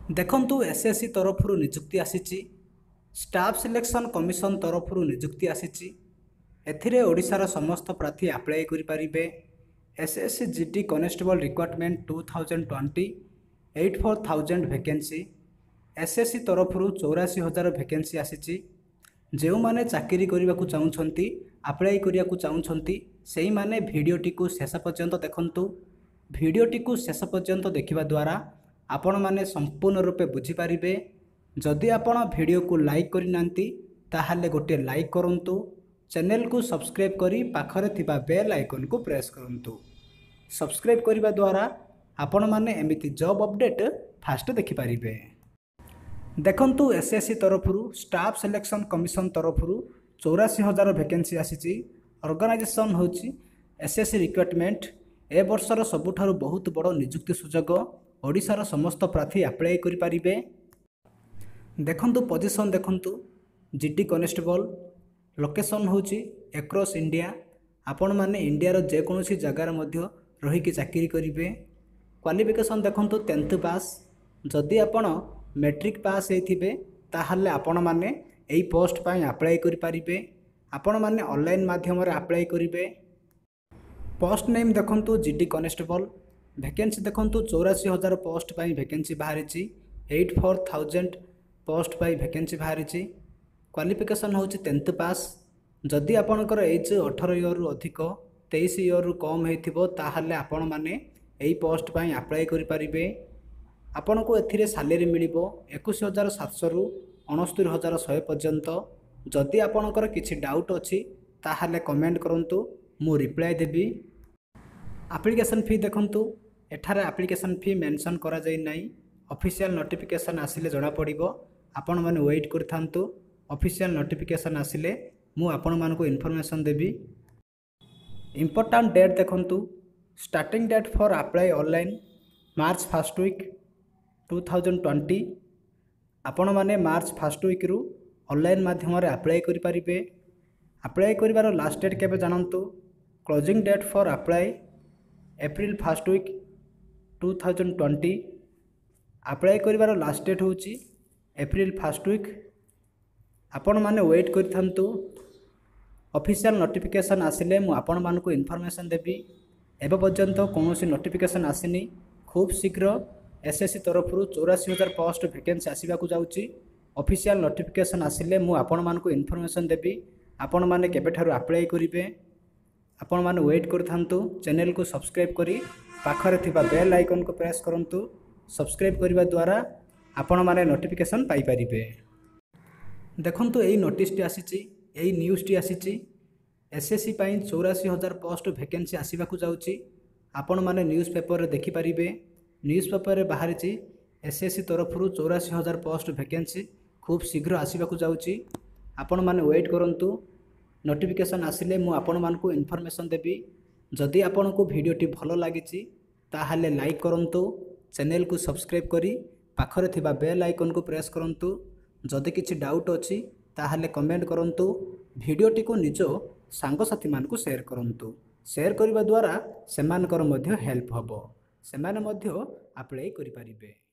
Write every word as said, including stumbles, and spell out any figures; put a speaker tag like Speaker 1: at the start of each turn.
Speaker 1: देखंतु एसएससी तरफ निजुक्ति आसीची स्टाफ सिलेक्शन कमिशन तरफ निजुक्ति आसीची एथिरे ओडिशार समस्त प्रार्थी अप्लाई करि परिबे। SSC GD constable recruitment two thousand twenty eight four thousand vacancy SSC तरफ चौरासी हजार वैकेंसी आसीची। जो माने चाकरी करने को चाहूँगी अप्लाई करने को चाहूँगी से माने भिडटी को शेष पर्यंत देखंतु। भिडटी को शेष पर्यंत देखा द्वारा आपण माने संपूर्ण रूपे बुझीपारे। जदि आपण वीडियो को लाइक करना ताहले गोटे लाइक करंतु, चैनल को सब्सक्राइब करी पाखरे थिबा बेल आइकन को प्रेस करंतु। सब्सक्राइब करने द्वारा आपण माने एमिति जॉब अपडेट फास्ट देखि पारिबे। देखंतु एसएससी तरफ स्टाफ सिलेक्शन कमिशन तरफ चौरासी हजार वैकेंसी आसीची। ऑर्गेनाइजेशन होची एसएससी रिक्रूटमेंट। ए वर्षर सबुठारु बहुत बड़ निजुक्ति सुजोग ओडिशार समस्त प्रार्थी अप्लाई करि पारिबे। देखंतु पोजीशन देखंतु जीडी कॉन्स्टेबल लोकेशन होची एक्रॉस इंडिया। आपण माने इंडिया रो जे कोनोसी जगार मध्य रही कि चाकरी करिवे। क्वालिफिकेशन देखंतु टेंथ पास। जदि आपण मैट्रिक पास होइथिबे ताहाले आपण माने एई पोस्ट पई अप्लाई करि पारिबे। आपण माने ऑनलाइन माध्यम रे अप्लाई करिवे। पोस्ट नेम देखंतु जीडी कॉन्स्टेबल। वैकेंसी देखंतु चौरासी हजार पोस्ट पई वैकेंसी बाहरिची। एट फोर थाउजेंड पोस्ट पई वैकेंसी बाहरिची। क्वालिफिकेशन होची टेंथ पास। जदि आपणकर एज अठारह इयर रु अधिक तेईस इयर रु कम होइथिबो ताहाले आपण माने एई पोस्ट पई अप्लाई करि पारिबे। आपण को एथिरे सैलरी मिलिबो इक्कीस हजार सात सौ रु उनहत्तर हजार सौ पर्यंत। जदि आपणकर किछि डाउट अछि ताहाले कमेंट करंतु, मु रिप्लाई देबी। एप्लिकेशन फी देखंतु एठारे एप्लिकेशन फी मेंशन करा जाय नै। ऑफिशियल नोटिफिकेशन आसिले जणा पड़िबो। आपण माने वेट करथांतु। ऑफिशियल नोटिफिकेशन आसिले मु आपण मानको इन्फॉर्मेशन देबी। इंपोर्टेंट डेट देखंतु starting date for apply online March first week two thousand twenty. आपण माने मार्च फर्स्ट वीक रु ऑनलाइन माध्यम रे अप्लाई करि परिबे। अप्लाई करिवार लास्ट डेट केबे जानंतु। Closing date for apply April first week two thousand twenty. Apply करिवार लास्ट डेट होची एप्रिल फर्स्ट वीक। आपण माने वेट करथांतु। ऑफिशियल नोटिफिकेशन आसिले मु आपण मानको इन्फॉर्मेशन देबी। एबे पर्यंत कोनोसी नोटिफिकेशन आसिनी। खूब शीघ्र एसएससी तरफ चौरासी हजार पोस्ट वैकेंसी आसीबा को जाउची। ऑफिशियल नोटिफिकेशन आसिले मु आपण मानको इन्फॉर्मेशन देबी। आपण माने केबेठारु अप्लाई करिवे आपण माने वेट करथांतु। चैनल को सब्सक्राइब करी पाखरे थिबा बेल आइकन को प्रेस करंतु। सब्सक्राइब करिबा द्वारा आपण माने नोटिफिकेशन पाई परिबे। देखंतु एई नोटिस टी आसीची, एई न्यूज़ टी आसीची। एसएससी पई चौरासी हजार पोस्ट वैकेंसी आसीबा को जाउची। आपण माने न्यूज़ पेपर रे देखि परिबे। न्यूज़ पेपर रे बाहरिची एसएससी तरफ चौरासी हजार पोस्ट वैकेंसी खूब शीघ्र आसीबा को जाउची। आपण माने वेट करंतु। नोटिफिकेशन आसिले मु आपण मानको इन्फॉर्मेशन देबी। जदि आपण को वीडियोटी भलो लागिची ताहाले लाइक करंतु, चैनल को सब्सक्राइब करी पाखरे थिबा बेल आइकन को प्रेस करंतु। जदि किछि डाउट अछि ताहाले कमेंट करंतु। वीडियोटी को निजो सांगसाथी मानको शेयर करंतु। शेयर करिबा द्वारा सेमानकर मध्य हेल्प हबो। सेमाने मध्य अप्लाई करि परिबे।